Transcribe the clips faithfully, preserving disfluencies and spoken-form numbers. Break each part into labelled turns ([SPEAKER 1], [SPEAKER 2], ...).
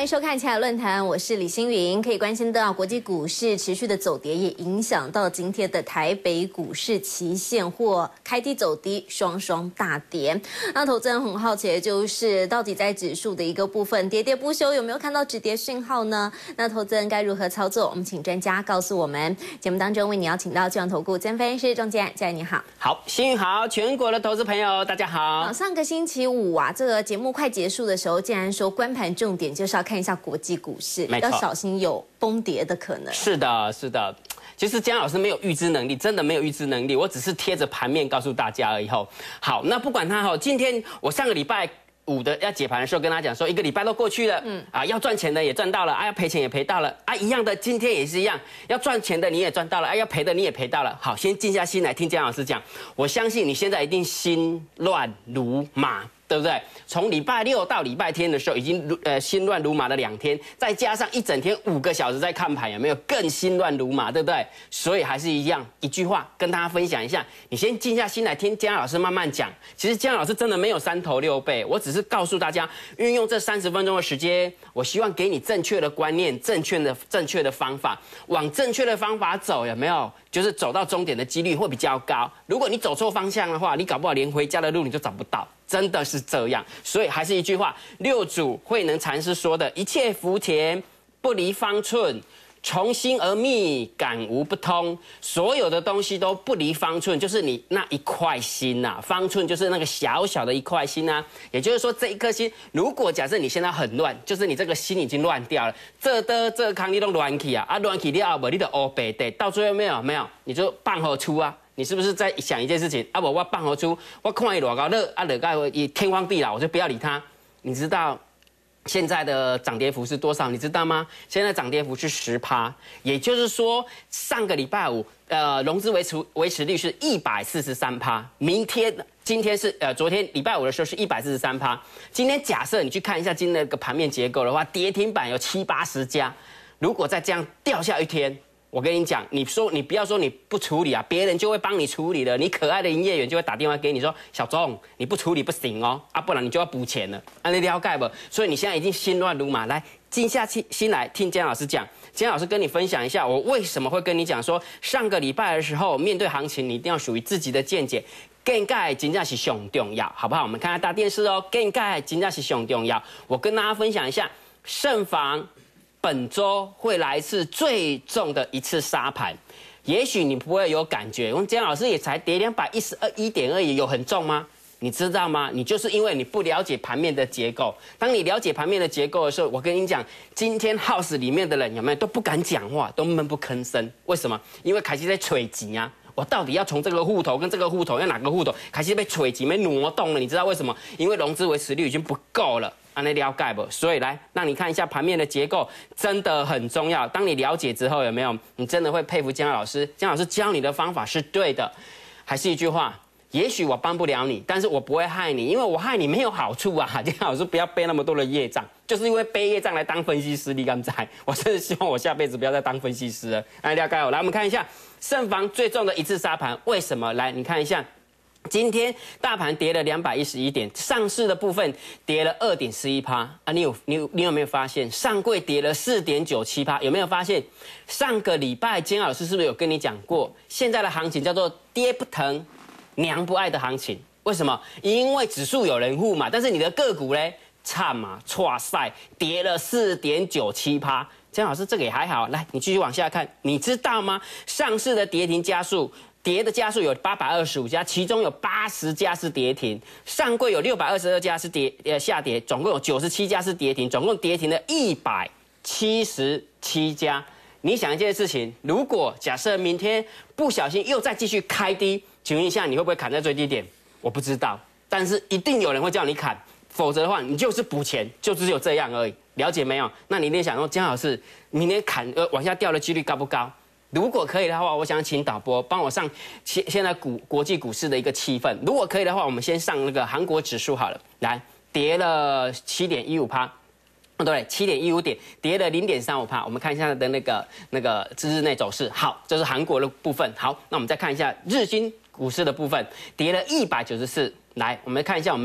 [SPEAKER 1] 迎收看《亲爱的论坛》，我是李星云。可以关心到国际股市持续的走跌，也影响到今天的台北股市期现或开低走低，双双大跌。那投资人很好奇的就是，到底在指数的一个部分跌跌不休，有没有看到止跌讯号呢？那投资人该如何操作？我们请专家告诉我们。节目当中为你邀请到巨阳投顾曾分析师钟建安，建安你好。
[SPEAKER 2] 好，星云好，全国的投资朋友大家好。
[SPEAKER 1] 好，上个星期五啊，这个节目快结束的时候，建安说关盘重点就是要看一下国际股市，要小心有崩跌的可能。
[SPEAKER 2] 是的，是的。其实姜老师没有预知能力，真的没有预知能力，我只是贴着盘面告诉大家而已。吼，好，那不管他哈，今天我上个礼拜五的要解盘的时候，跟他讲说，一个礼拜都过去了，嗯啊，要赚钱的也赚到了，啊，要赔钱也赔到了，啊，一样的，今天也是一样，要赚钱的你也赚到了，啊，要赔的你也赔到了。好，先静下心来听姜老师讲，我相信你现在一定心乱如麻。对不对？从礼拜六到礼拜天的时候，已经呃心乱如麻了两天，再加上一整天五个小时在看盘，有没有更心乱如麻？对不对？所以还是一样，一句话跟大家分享一下，你先静下心来听姜老师慢慢讲。其实姜老师真的没有三头六臂，我只是告诉大家，运用这三十分钟的时间，我希望给你正确的观念、正确的正确的方法，往正确的方法走，有没有？就是走到终点的几率会比较高。如果你走错方向的话，你搞不好连回家的路你都找不到。真的是这样，所以还是一句话，六祖慧能禅师说的：“一切福田不离方寸，从心而觅，感无不通。”所有的东西都不离方寸，就是你那一块心呐、啊。方寸就是那个小小的一块心啊。也就是说，这一颗心，如果假设你现在很乱，就是你这个心已经乱掉了，这的这康你都乱起啊，啊乱起了后，你就乌白的，到最后没有没有，你就半合出啊。你是不是在想一件事情？啊不，我放何出？我看伊多高热，啊热盖伊天荒地老，我就不要理他。你知道现在的涨跌幅是多少？你知道吗？现在涨跌幅是十趴，也就是说上个礼拜五，呃，融资维持维持率是一百四十三趴。明天、今天是呃，昨天礼拜五的时候是一百四十三趴。今天假设你去看一下今天的个盘面结构的话，跌停板有七八十家。如果再这样掉下一天，我跟你讲，你说你不要说你不处理啊，别人就会帮你处理了。你可爱的营业员就会打电话给你说：“小钟，你不处理不行哦，啊，不然你就要补钱了。”啊，你了解不？所以你现在已经心乱如麻，来静下心来听姜老师讲。姜老师跟你分享一下，我为什么会跟你讲说，上个礼拜的时候面对行情，你一定要属于自己的见解。更改真正是上重要，好不好？我们看下大电视哦。更改真正是上重要。我跟大家分享一下，慎防本周会来一次最重的一次杀盘，也许你不会有感觉，因为姜老师也才跌两百一十二一点而已，有很重吗？你知道吗？你就是因为你不了解盘面的结构。当你了解盘面的结构的时候，我跟你讲，今天 house 里面的人有没有都不敢讲话，都闷不吭声？为什么？因为开始在吹钱啊。我到底要从这个户头跟这个户头要哪个户头开始被吹钱被挪动了？你知道为什么？因为融资维持率已经不够了。按你了解不？所以来让你看一下盘面的结构，真的很重要。当你了解之后，有没有？你真的会佩服姜老师。姜老师教你的方法是对的。还是一句话，也许我帮不了你，但是我不会害你，因为我害你没有好处啊。姜老师不要背那么多的业障，就是因为背业障来当分析师，你敢在？我真的希望我下辈子不要再当分析师了。来了解哦。来，我们看一下慎防最重的一次杀盘，为什么？来，你看一下。今天大盘跌了两百一十一点，上市的部分跌了二点四一趴啊！你有你有你有没有发现上柜跌了四点九七趴？有没有发现上个礼拜姜老师是不是有跟你讲过，现在的行情叫做爹不疼娘不爱的行情？为什么？因为指数有人护嘛，但是你的个股嘞，差嘛，哇塞，跌了四点九七趴。姜老师这个也还好，来你继续往下看，你知道吗？上市的跌停家数。跌的家数有八百二十五家，其中有八十家是跌停，上柜有六百二十二家是跌呃下跌，总共有九十七家是跌停，总共跌停了一百七十七家。你想一件事情，如果假设明天不小心又再继续开低，请问一下你会不会砍在最低点？我不知道，但是一定有人会叫你砍，否则的话你就是补钱，就只有这样而已。了解没有？那你一定想说，姜老师明天砍呃往下掉的几率高不高？如果可以的话，我想请导播帮我上现现在股国际股市的一个气氛。如果可以的话，我们先上那个韩国指数好了。来，跌了七点一五趴，哦对，七点一五点，跌了零点三五趴。我们看一下的那个那个日内走势。好，这是韩国的部分。好，那我们再看一下日经股市的部分，跌了一百九十四。来，我们看一下我们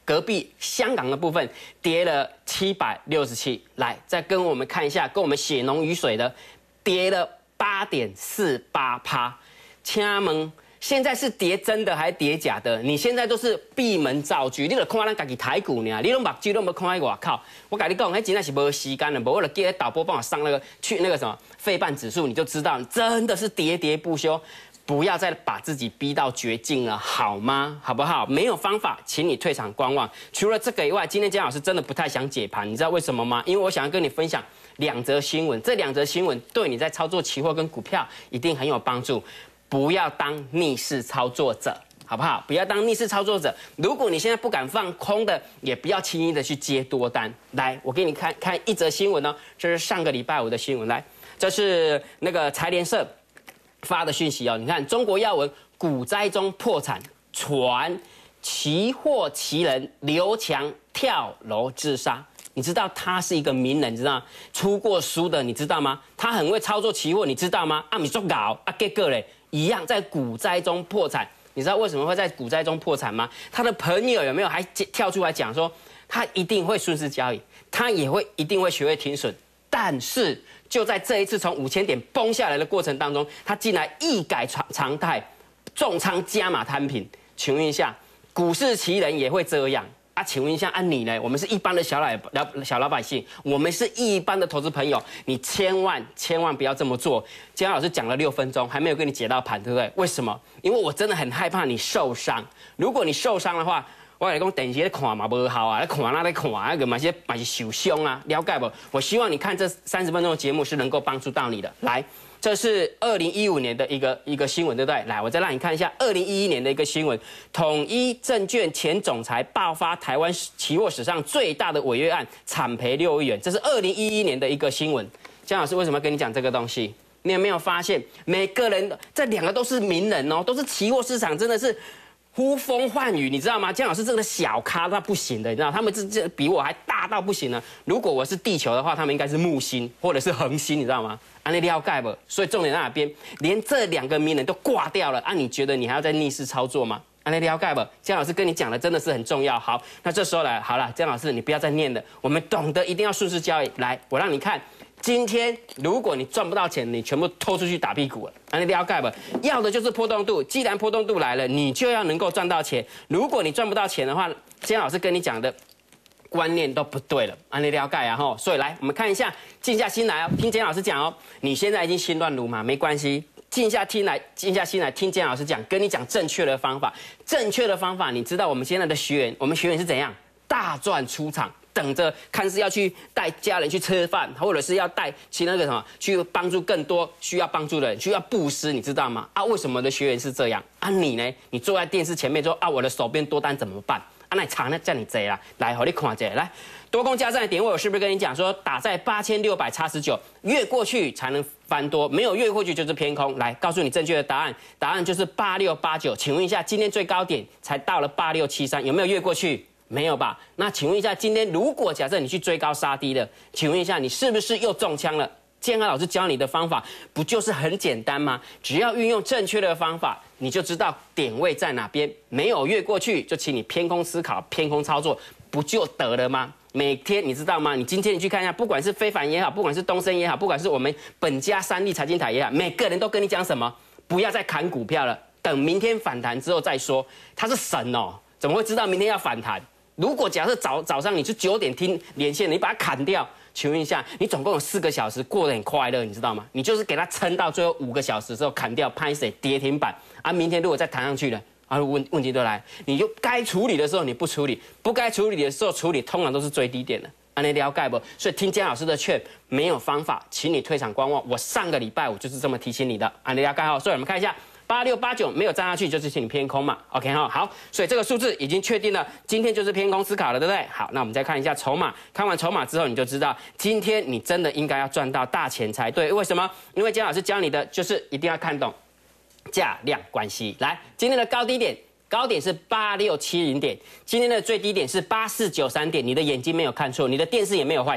[SPEAKER 2] 隔壁香港的部分跌了七百六十七，来再跟我们看一下，跟我们血浓于水的跌了八点四八趴。请问现在是跌真的还是跌假的？你现在都是闭门造车，你就看咱家己台股呢，你都目睭都没看在外口。我跟你讲，那真的是没时间了，无我就叫导播帮我上那个去那个什么费半指数，你就知道真的是喋喋不休。不要再把自己逼到绝境了，好吗？好不好？没有方法，请你退场观望。除了这个以外，今天姜老师真的不太想解盘，你知道为什么吗？因为我想要跟你分享两则新闻，这两则新闻对你在操作期货跟股票一定很有帮助。不要当逆势操作者，好不好？不要当逆势操作者。如果你现在不敢放空的，也不要轻易的去接多单。来，我给你看看一则新闻哦，这是上个礼拜五的新闻。来，这是那个财联社发的讯息哦。你看，中国要闻股灾中破产，传期货奇人刘强跳楼自杀。你知道他是一个名人，你知道出过书的，你知道吗？他很会操作期货，你知道吗？啊，你做搞啊，结果嘞一样在股灾中破产。你知道为什么会在股灾中破产吗？他的朋友有没有还跳出来讲说，他一定会顺势交易，他也会一定会学会停损，但是就在这一次从五千点崩下来的过程当中，他竟然一改常常态，重仓加码摊平。请问一下，股市奇人也会这样？啊，请问一下，按、啊、你呢？我们是一般的小老老小老百姓，我们是一般的投资朋友，你千万千万不要这么做。姜老师讲了六分钟，还没有跟你解到盘，对不对？为什么？因为我真的很害怕你受伤。如果你受伤的话，我来讲，等一下看嘛不好啊，来看那来看那个嘛些嘛是受伤啊，了解不？我希望你看这三十分钟的节目是能够帮助到你的。来，这是二零一五年的一个一个新闻，对不对？来，我再让你看一下二零一一年的一个新闻，统一证券前总裁爆发台湾期货史上最大的违约案，惨赔六亿元。这是二零一一年的一个新闻。姜老师为什么要跟你讲这个东西？你有没有发现，每个人这两个都是名人哦，都是期货市场真的是呼风唤雨，你知道吗？姜老师真的小咖到不行的，你知道他们这这比我还大到不行呢。如果我是地球的话，他们应该是木星或者是恒星，你知道吗？啊，你了解不？所以重点在哪边？连这两个名人都挂掉了啊！你觉得你还要再逆势操作吗？啊，你了解不？姜老师跟你讲的真的是很重要。好，那这时候来，好了，姜老师你不要再念了，我们懂得一定要顺势交易。来，我让你看。今天如果你赚不到钱，你全部拖出去打屁股了，啊，你了解吧？要的就是波动度，既然波动度来了，你就要能够赚到钱。如果你赚不到钱的话，姜老师跟你讲的观念都不对了，啊，你了解啊吼。所以来，我们看一下，静下心来哦，听姜老师讲哦。你现在已经心乱如麻，没关系，静下听来，静下心来听姜老师讲，跟你讲正确的方法。正确的方法，你知道我们现在的学员，我们学员是怎样大赚出场？等着看是要去带家人去吃饭，或者是要带去那个什么，去帮助更多需要帮助的人，需要布施，你知道吗？啊，为什么我的学员是这样？啊，你呢？你坐在电视前面说啊，我的手边多单怎么办？啊，那长呢叫你贼啦，来，我你看这来，多空加战的点位，我是不是跟你讲说打在八千六百叉十九，越过去才能翻多，没有越过去就是偏空。来，告诉你正确的答案，答案就是八六八九。请问一下，今天最高点才到了八六七三，有没有越过去？没有吧？那请问一下，今天如果假设你去追高杀低的，请问一下，你是不是又中枪了？健康老师教你的方法不就是很简单吗？只要运用正确的方法，你就知道点位在哪边，没有越过去，就请你偏空思考、偏空操作，不就得了吗？每天你知道吗？你今天你去看一下，不管是非凡也好，不管是东森也好，不管是我们本家三立财经台也好，每个人都跟你讲什么？不要再砍股票了，等明天反弹之后再说。他是神哦，怎么会知道明天要反弹？如果假设早早上你是九点听连线，你把它砍掉，请问一下，你总共有四个小时过得很快乐，你知道吗？你就是给它撑到最后五个小时之后砍掉，拍谁跌停板啊？明天如果再弹上去了，啊问问题都来，你就该处理的时候你不处理，不该处理的时候处理，通常都是最低点的。啊，你了解不？所以听姜老师的劝，没有方法，请你退场观望。我上个礼拜五就是这么提醒你的，啊，你了解好。所以我们看一下。八六八九没有站下去，就是请你偏空嘛 ，OK 哈，好，所以这个数字已经确定了，今天就是偏空思考了，对不对？好，那我们再看一下筹码，看完筹码之后，你就知道今天你真的应该要赚到大钱才对。为什么？因为姜老师教你的就是一定要看懂价量关系。来，今天的高低点，高点是八六七零点，今天的最低点是八四九三点，你的眼睛没有看错，你的电视也没有坏掉。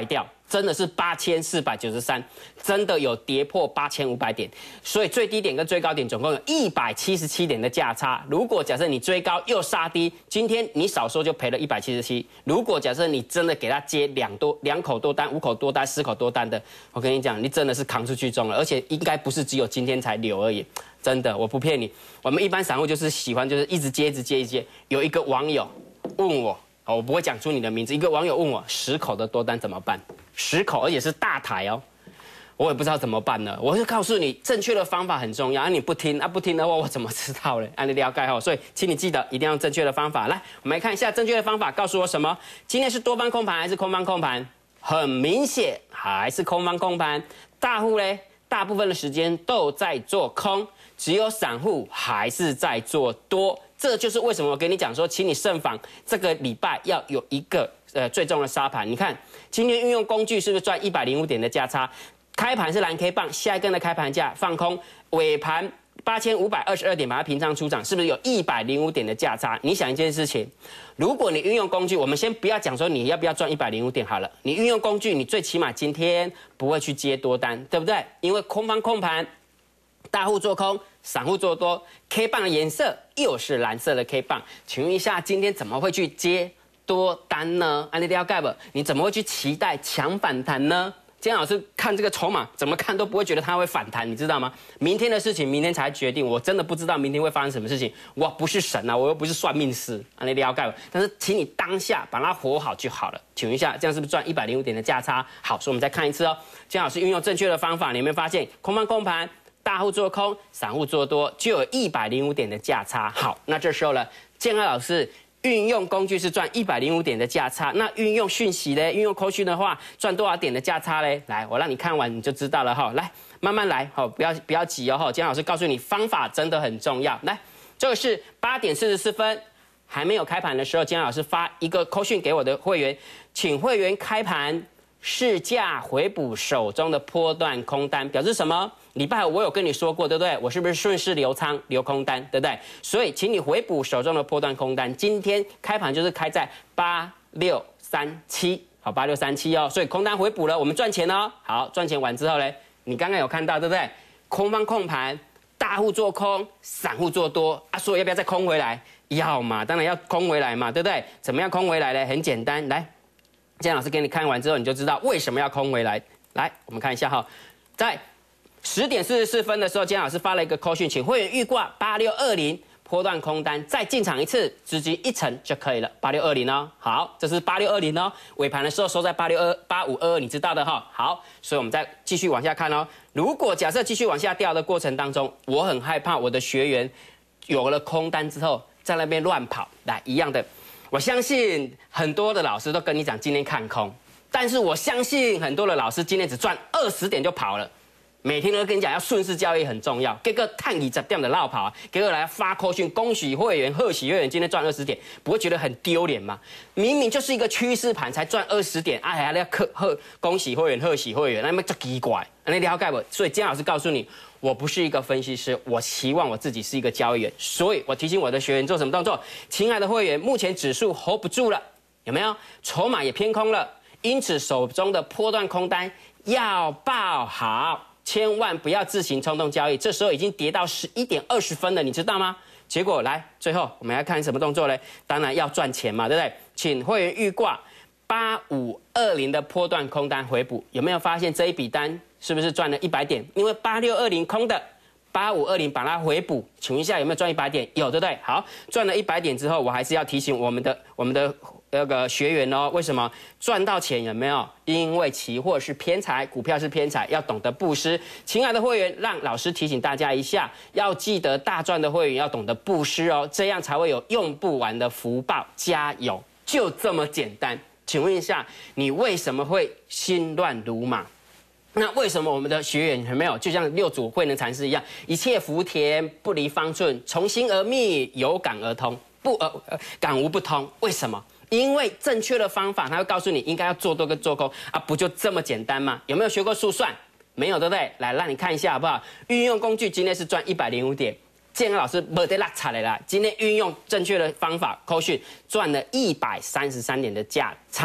[SPEAKER 2] 真的是八千四百九十三，真的有跌破八千五百点，所以最低点跟最高点总共有一百七十七点的价差。如果假设你追高又杀低，今天你少说就赔了一百七十七。如果假设你真的给他接两多两口多单、五口多单、十口多单的，我跟你讲，你真的是扛出去中了，而且应该不是只有今天才留而已，真的，我不骗你。我们一般散户就是喜欢就是一直接、一直接、一直接。有一个网友问我。我不会讲出你的名字。一个网友问我十口的多单怎么办？十口，而且是大台哦，我也不知道怎么办呢。我就告诉你，正确的方法很重要。啊，你不听啊，不听的话，我怎么知道嘞？啊，你了解哦。所以，请你记得一定要用正确的方法。来，我们来看一下正确的方法，告诉我什么？今天是多方控盘还是空方控盘？很明显还是空方控盘。大户嘞，大部分的时间都在做空，只有散户还是在做多。这就是为什么我跟你讲说，请你慎防这个礼拜要有一个呃最重的杀盘。你看今天运用工具是不是赚一百零五点的价差？开盘是蓝 K 棒，下一根的开盘价放空，尾盘八千五百二十二点把它平仓出场，是不是有一百零五点的价差？你想一件事情，如果你运用工具，我们先不要讲说你要不要赚一百零五点好了，你运用工具，你最起码今天不会去接多单，对不对？因为空方控盘。大户做空，散户做多 ，K 棒的颜色又是蓝色的 K 棒，请问一下，今天怎么会去接多单呢？安利了解不？你怎么会去期待强反弹呢？今天老师看这个筹码，怎么看都不会觉得它会反弹，你知道吗？明天的事情明天才决定，我真的不知道明天会发生什么事情。我不是神啊，我又不是算命师，安利了解不？但是请你当下把它活好就好了。请问一下，这样是不是赚一百零五点的价差？好，所以我们再看一次哦。今天老师运用正确的方法，你有没有发现空方控盘？大户做空，散户做多，就有一百零五点的价差。好，那这时候呢，建安老师运用工具是赚一百零五点的价差，那运用讯息呢，运用扣讯的话，赚多少点的价差嘞？来，我让你看完你就知道了哈。来，慢慢来，好，不要不要急哦哈。建安老师告诉你，方法真的很重要。来，这个是八点四十四分，还没有开盘的时候，建安老师发一个扣讯给我的会员，请会员开盘市价回补手中的波段空单，表示什么？礼拜五我有跟你说过，对不对？我是不是顺势留仓留空单，对不对？所以请你回补手中的波段空单。今天开盘就是开在八六三七，好，八六三七哦，所以空单回补了，我们赚钱哦。好，赚钱完之后呢，你刚刚有看到，对不对？空方控盘，大户做空，散户做多啊，所以要不要再空回来？要嘛，当然要空回来嘛，对不对？怎么样空回来呢？很简单，来，建安老师给你看完之后，你就知道为什么要空回来。来，我们看一下哈，在十点四十四分的时候，建安老师发了一个扣讯，请会员预挂八六二零波段空单，再进场一次，资金一成就可以了。八六二零哦，好，这是八六二零哦。尾盘的时候收在八六二八五二二，你知道的哈。好，所以我们再继续往下看哦。如果假设继续往下掉的过程当中，我很害怕我的学员有了空单之后，在那边乱跑，来一样的。我相信很多的老师都跟你讲今天看空，但是我相信很多的老师今天只赚二十点就跑了。每天都跟你讲要顺势交易很重要，结果探二十点的绕跑啊，结果来发扣讯，恭喜会员，贺喜会员今天赚二十点，不会觉得很丢脸吗？明明就是一个趋势盘才赚二十点，啊还要贺贺恭喜会员，贺喜会员，那么就奇怪，你了解不？所以姜老师告诉你，我不是一个分析师，我期望我自己是一个交易员，所以我提醒我的学员做什么动作？亲爱的会员，目前指数 hold 不住了，有没有？筹码也偏空了，因此手中的波段空单要抱好。千万不要自行冲动交易，这时候已经跌到十一点二十分了，你知道吗？结果来最后我们要看什么动作嘞？当然要赚钱嘛，对不对？请会员预挂八五二零的波段空单回补，有没有发现这一笔单是不是赚了一百点？因为八六二零空的，八五二零把它回补，请问一下有没有赚一百点？有，对不对？好，赚了一百点之后，我还是要提醒我们的我们的那个学员哦，为什么赚到钱有没有？因为期货是偏财，股票是偏财，要懂得布施。亲爱的会员，让老师提醒大家一下，要记得大赚的会员要懂得布施哦，这样才会有用不完的福报。加油，就这么简单。请问一下，你为什么会心乱如麻？那为什么我们的学员有没有就像六祖慧能禅师一样，一切福田不离方寸，从心而密，有感而通，不呃呃感无不通？为什么？因为正确的方法，他会告诉你应该要做多跟做空啊，不就这么简单吗？有没有学过速算？没有，对不对？来，让你看一下好不好？运用工具今天是赚一百零五点，建安老师没得落差的啦。今天运用正确的方法，扣讯赚了一百三十三点的价差，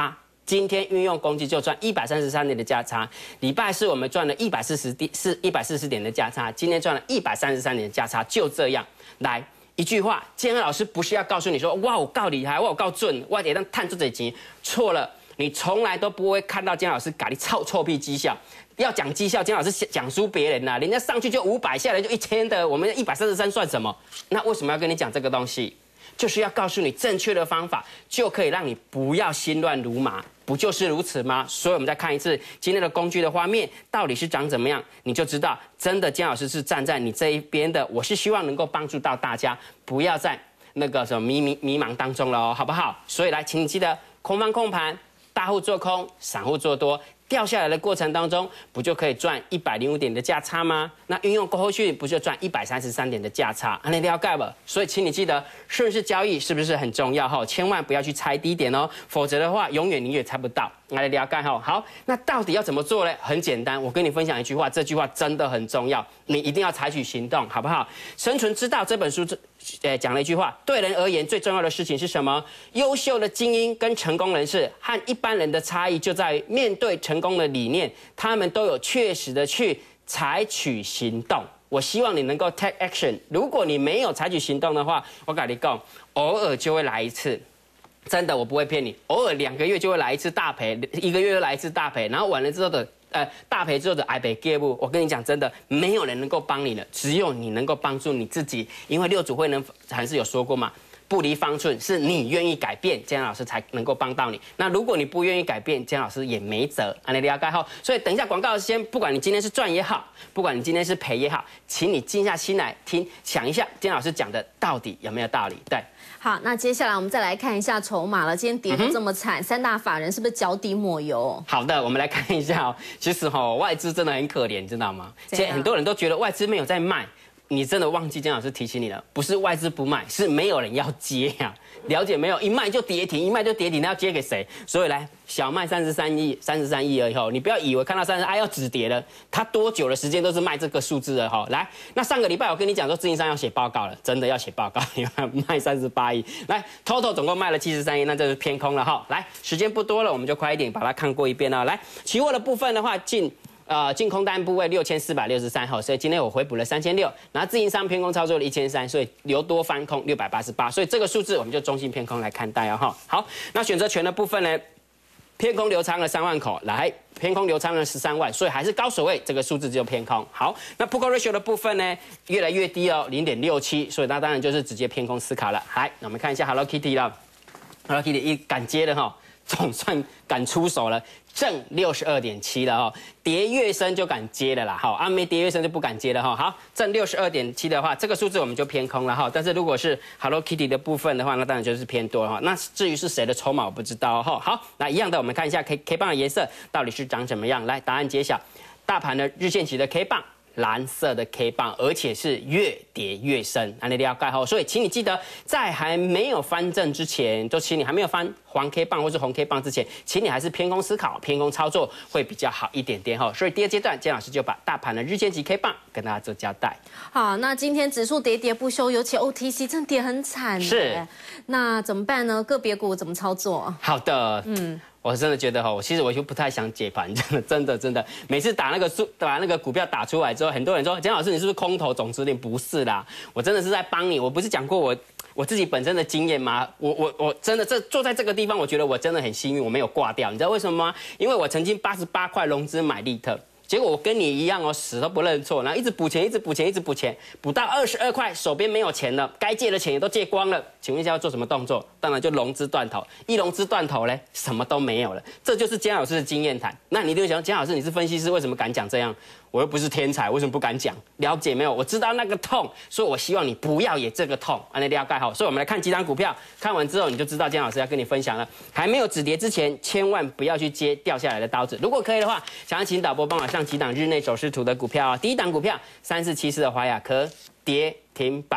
[SPEAKER 2] 今天运用攻击就赚一百三十三点的价差，礼拜四我们赚了一百四十点是一百四十点的价差，今天赚了一百三十三点的价差，就这样来一句话，建安老师不是要告诉你说哇我够厉害，哇我够准，我得让探出这钱，错了，你从来都不会看到建安老师搞你臭臭屁绩效。要讲绩效，建安老师讲输别人呐、啊，人家上去就五百，下来就一千的，我们一百三十三算什么？那为什么要跟你讲这个东西？就是要告诉你正确的方法，就可以让你不要心乱如麻，不就是如此吗？所以我们再看一次今天的工具的画面到底是长怎么样，你就知道真的建老师是站在你这一边的。我是希望能够帮助到大家，不要在那个什么迷迷迷茫当中了哦，好不好？所以来，请你记得空方控盘，大户做空，散户做多。掉下来的过程当中，不就可以赚一百零五点的价差吗？那运用过后续不就赚一百三十三点的价差？啊，你了解吧？所以请你记得顺势交易是不是很重要哈？千万不要去猜低点哦，否则的话永远你也猜不到。来了解哈。好，那到底要怎么做呢？很简单，我跟你分享一句话，这句话真的很重要，你一定要采取行动，好不好？生存之道这本书，呃，讲了一句话，对人而言最重要的事情是什么？优秀的精英跟成功人士和一般人的差异就在于面对成功的理念，他们都有确实的去采取行动。我希望你能够 take action。如果你没有采取行动的话，我跟你讲，偶尔就会来一次。真的，我不会骗你，偶尔两个月就会来一次大赔，一个月就来一次大赔，然后完了之后的呃大赔之后的挨赔业务，我跟你讲，真的没有人能够帮你的，只有你能够帮助你自己。因为六祖慧能禅师有说过嘛，不离方寸，是你愿意改变，建安老师才能够帮到你。那如果你不愿意改变，建安老师也没辙。安利利亚盖号，所以等一下广告先，不管你今天是赚也好，不管你今天是赔也好，请你静下心来听，想一下建安老师讲的到底有没有道理？对。
[SPEAKER 1] 好，那接下来我们再来看一下筹码了。今天跌得这么惨，嗯、三大法人是不是脚底抹油？
[SPEAKER 2] 好的，我们来看一下哦。其实哈、哦，外资真的很可怜，知道吗？现在很多人都觉得外资没有在卖，你真的忘记姜老师提醒你了，不是外资不卖，是没有人要接呀、啊。了解没有？一卖就跌停，一卖就跌停，那要接给谁？所以来，小卖三十三亿，三十三亿而已后，你不要以为看到三十哎要止跌了，它多久的时间都是卖这个数字了哈。来，那上个礼拜我跟你讲说，自营商要写报告了，真的要写报告，你看卖三十八亿，来 ，total 总共卖了七十三亿，那这是偏空了哈。来，时间不多了，我们就快一点把它看过一遍了。来，期货的部分的话，进。呃，净空单部位六千四百六十三号，所以今天我回补了三千六，然后自营商偏空操作了一千三，所以留多翻空六百八十八，所以这个数字我们就中性偏空来看待哦哈。好，那选择权的部分呢，偏空流仓了三万口，来偏空流仓了十三万，所以还是高水位，这个数字只有偏空。好，那 Put Call Ratio 的部分呢，越来越低哦，零点六七，所以那当然就是直接偏空思考了。来，那我们看一下 Hello Kitty 了 ，Hello Kitty 一敢接的哈。总算敢出手了，正六十二点七了哦，跌越深就敢接了啦，好，啊没跌越深就不敢接了哈，好，正六十二点七的话，这个数字我们就偏空了哈，但是如果是 Hello Kitty 的部分的话，那当然就是偏多了哈，那至于是谁的筹码我不知道哈，好，那一样的我们看一下 K K 棒的颜色到底是长怎么样，来，答案揭晓，大盘的日线级的 K 棒。蓝色的 K 棒，而且是越跌越深，安利要盖好，所以请你记得，在还没有翻正之前，就请你还没有翻黄 K 棒或是红 K 棒之前，请你还是偏空思考、偏空操作会比较好一点点哈。所以第二阶段，建老师就把大盘的日线级 K 棒跟大家做交代。
[SPEAKER 1] 好，那今天指数跌跌不休，尤其 O T C 真的跌很惨，
[SPEAKER 2] 是，
[SPEAKER 1] 那怎么办呢？个别股怎么操作？
[SPEAKER 2] 好的，嗯。我真的觉得哈，我其实我就不太想解盘，真的真的真的，每次打那个数，把那个股票打出来之后，很多人说姜老师你是不是空头总指令？不是啦，我真的是在帮你。我不是讲过我我自己本身的经验吗？我我我真的这坐在这个地方，我觉得我真的很幸运，我没有挂掉。你知道为什么吗？因为我曾经八十八块融资买利特。结果我跟你一样哦，死都不认错，然后一直补钱，一直补钱，一直补钱，补到二十二块，手边没有钱了，该借的钱也都借光了。请问一下要做什么动作？当然就融资断头，一融资断头嘞，什么都没有了。这就是姜老师的经验谈。那你就想，姜老师你是分析师，为什么敢讲这样？我又不是天才，为什么不敢讲？了解没有？我知道那个痛，所以我希望你不要也这个痛。安利了解好，所以我们来看几张股票，看完之后你就知道姜老师要跟你分享了。还没有止跌之前，千万不要去接掉下来的刀子。如果可以的话，想要请导播帮我上几档日内走势图的股票啊。第一档股票三四七四的华亚科跌停板。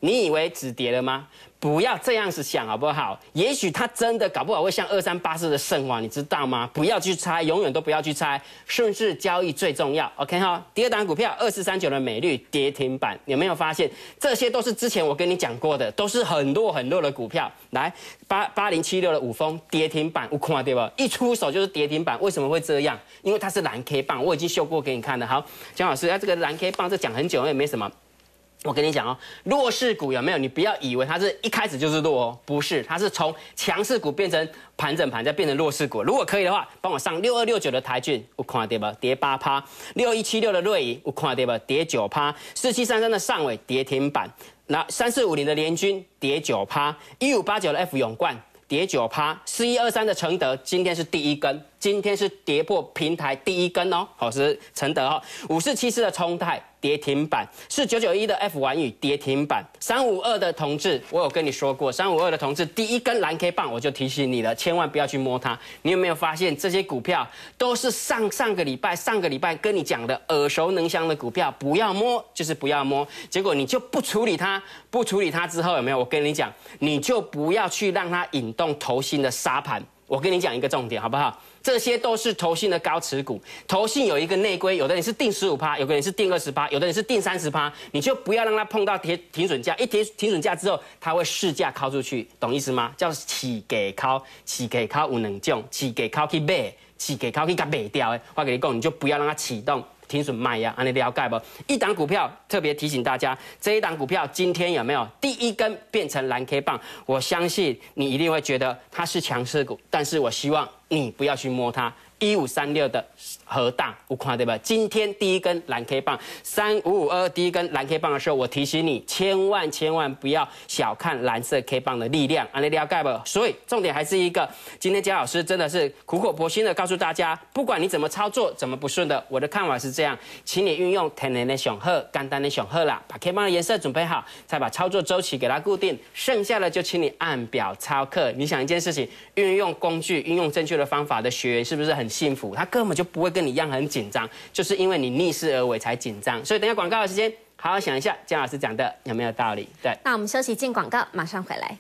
[SPEAKER 2] 你以为止跌了吗？不要这样子想好不好？也许它真的搞不好会像二三八四的盛华，你知道吗？不要去猜，永远都不要去猜，顺势交易最重要。OK 哈，第二档股票二四三九的美绿跌停板，有没有发现这些都是之前我跟你讲过的，都是很弱很弱的股票。来，八八零七六的五丰跌停板，我看对吧？一出手就是跌停板，为什么会这样？因为它是蓝 K 棒，我已经秀过给你看了。好，江老师，那这个蓝 K 棒这讲很久也没什么。我跟你讲哦，弱势股有没有？你不要以为它是一开始就是弱哦，不是，它是从强势股变成盘整盘，再变成弱势股。如果可以的话，帮我上六二六九的台骏，有看对吧？跌八趴；六一七六的瑞仪，有看对吧？跌九趴；四七三三的上尾跌停板，那三四五零的联军跌九趴；一五八九的 F 永冠跌九趴；四一二三的承德今天是第一根。今天是跌破平台第一根哦，好是承德哦，五四七四的冲泰跌停板，四九九一的 F 玩宇跌停板，三五二的同志，我有跟你说过，三五二的同志第一根蓝 K 棒，我就提醒你了，千万不要去摸它。你有没有发现这些股票都是上上个礼拜、上个礼拜跟你讲的耳熟能详的股票，不要摸就是不要摸，结果你就不处理它，不处理它之后有没有？我跟你讲，你就不要去让它引动投信的杀盘。我跟你讲一个重点，好不好？这些都是投信的高持股，投信有一个内规，有的人是定十五趴，有的人是定二十趴，有的人是定三十趴，你就不要让它碰到停停损价，一停停损价之后，它会市价敲出去，懂意思吗？叫起给敲，起给敲有两种，起给敲去卖，起给敲去甲卖掉的。我跟你讲，你就不要让它启动。停损卖呀，安你了解不？一档股票特别提醒大家，这一档股票今天有没有第一根变成蓝 K 棒？我相信你一定会觉得它是强势股，但是我希望你不要去摸它。一五三六的和大，有看对吧？今天第一根蓝 K 棒，三五五二第一根蓝 K 棒的时候，我提醒你，千万千万不要小看蓝色 K 棒的力量，安你了解不？所以重点还是一个，今天姜老师真的是苦口婆心的告诉大家，不管你怎么操作，怎么不顺的，我的看法是这样，请你运用天然的雄鹤，简单的雄鹤啦，把 K 棒的颜色准备好，再把操作周期给它固定，剩下的就请你按表操课。你想一件事情，运用工具，运用正确的方法的学员，是不是很幸福？他根本就不会跟你一样很紧张，就是因为你逆势而为才紧张。所以等一下广告的时间，好好想一下姜老师讲的有没有道理？对，
[SPEAKER 1] 那我们休息进广告，马上回来。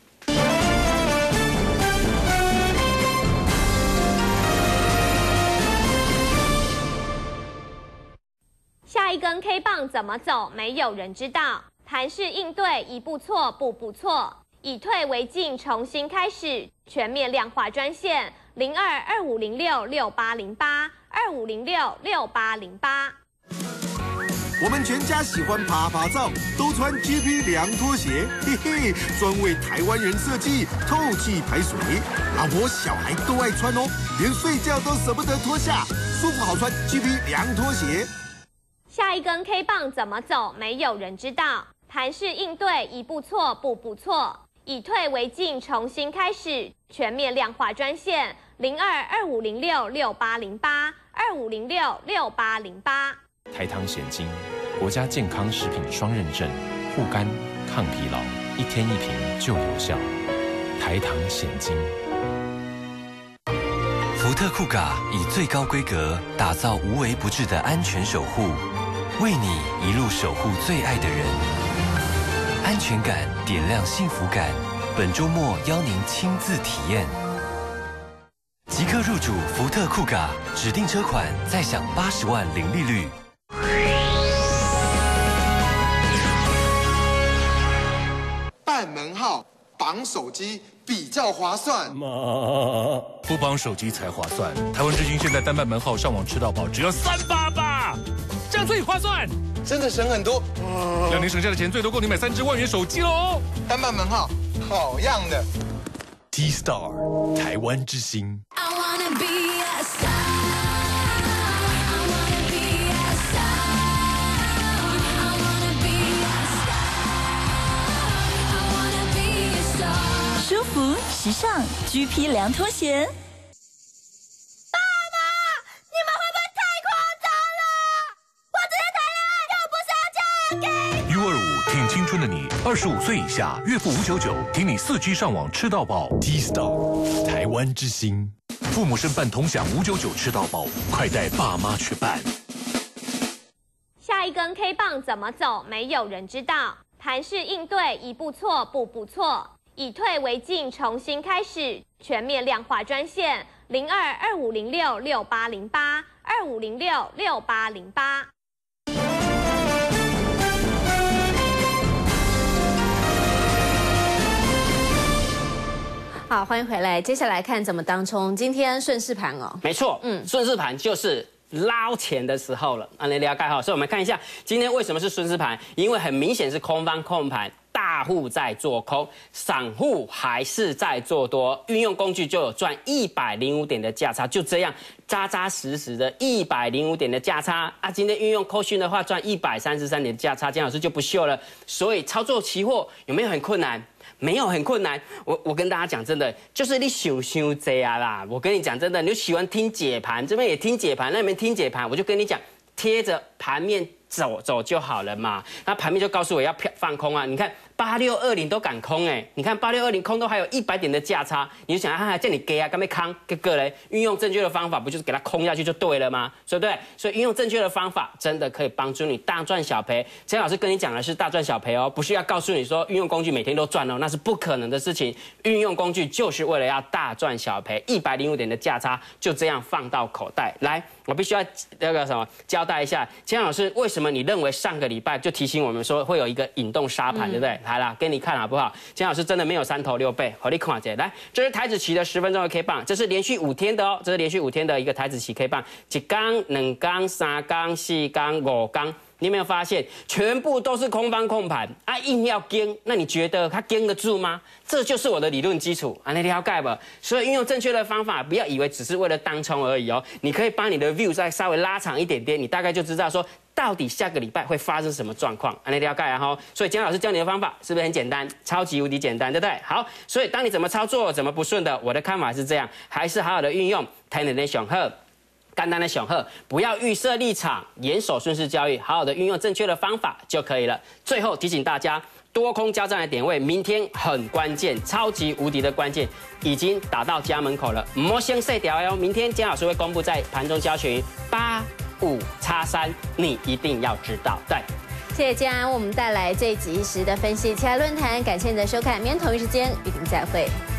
[SPEAKER 3] 下一根 K 棒怎么走，没有人知道。盘势应对一步错，步步错。以退为进，重新开始，全面量化专线零二二五零六六八零八二五零六六八零八。
[SPEAKER 4] 我们全家喜欢趴趴走，都穿 G P 凉拖鞋，嘿嘿，专为台湾人设计，透气排水，老婆小孩都爱穿哦，连睡觉都舍不得脱下，舒服好穿 G P 凉拖鞋。
[SPEAKER 3] 下一根 K 棒怎么走，没有人知道。盘势应对一步错，步步错。以退为进，重新开始，全面量化专线零二二五零六六八零八二五零六六八零八。
[SPEAKER 5] 台糖显精，国家健康食品双认证，护肝抗疲劳，一天一瓶就有效。台糖显精。
[SPEAKER 6] 福特酷卡以最高规格打造无微不至的安全守护，为你一路守护最爱的人。安全感点亮幸福感，本周末邀您亲自体验。即刻入主福特酷卡，指定车款再享八十万零利率。
[SPEAKER 7] 办门号绑手机比较划算。
[SPEAKER 8] 妈，不绑手机才划算。台湾之星现在单办门号上网吃到饱只要三八八，这样最划算。
[SPEAKER 7] 真的省很多，
[SPEAKER 8] 两年省下的钱最多够你买三只万元手机喽！
[SPEAKER 7] 单办门号，好样的
[SPEAKER 8] ！T Star 台湾之星。
[SPEAKER 9] 舒服时尚 G P 凉拖鞋。
[SPEAKER 8] 青春的你，二十五岁以下，月付五九九，挺你四 G 上网吃到饱。T Star 台湾之星，父母申办同享五九九吃到饱，快带爸妈去办。
[SPEAKER 3] 下一根 K 棒怎么走，没有人知道。 盘势应对一步错步步错，以退为进，重新开始，全面量化专线零二二五零六六八零八二五零六六八零八。
[SPEAKER 1] 好，欢迎回来。接下来看怎么当冲。今天顺势盘哦，
[SPEAKER 2] 没错，嗯，顺势盘就是捞钱的时候了。啊，你了解哈？所以我们看一下今天为什么是顺势盘，因为很明显是空方控盘。大户在做空，散户还是在做多，运用工具就有赚一百零五点的价差，就这样扎扎实实的一百零五点的价差啊！今天运用扣讯的话，赚一百三十三点的价差，姜老师就不秀了。所以操作期货有没有很困难？没有很困难，我我跟大家讲真的，就是你想想这样啦。我跟你讲真的，你喜欢听解盘，这边也听解盘，那边听解盘，我就跟你讲，贴着盘面走走就好了嘛。那盘面就告诉我要放空啊，你看。八六二零都敢空哎，你看八六二零空都还有一百点的价差，你就想他还叫你给啊，干咩康个个嘞？运用正确的方法，不就是给它空下去就对了吗？对不对？所以运用正确的方法，真的可以帮助你大赚小赔。陈老师跟你讲的是大赚小赔哦，不是要告诉你说运用工具每天都赚哦，那是不可能的事情。运用工具就是为了要大赚小赔，一百零五点的价差就这样放到口袋来。我必须要那个什么交代一下，姜老师为什么你认为上个礼拜就提醒我们说会有一个引动沙盘，嗯、对不对？来啦，给你看好不好？姜老师真的没有三头六臂，好你看一下，来，这是台指期的十分钟的 K 棒，这是连续五天的哦，这是连续五天的一个台指期 K 棒，一缸、两缸、三缸、四缸、五缸。你有没有发现，全部都是空方控盘啊？硬要跟，那你觉得它跟得住吗？这就是我的理论基础啊，你了解吧？所以运用正确的方法，不要以为只是为了当冲而已哦。你可以把你的 view 再稍微拉长一点点，你大概就知道说到底下个礼拜会发生什么状况啊，你了解啊哈？所以姜老师教你的方法是不是很简单？超级无敌简单，对不对？好，所以当你怎么操作，怎么不顺的，我的看法是这样，还是好好的运用台能的雄鹤。简单的雄鹤，不要预设立场，严守顺势交易，好好的运用正确的方法就可以了。最后提醒大家，多空交战的点位，明天很关键，超级无敌的关键，已经打到家门口了。莫先碎掉哦，明天姜老师会公布在盘中交群八五叉三，你一定要知道。对，
[SPEAKER 1] 谢谢姜安为我们带来最及时的分析。其他论坛，感谢你的收看，明天同一时间与您再会。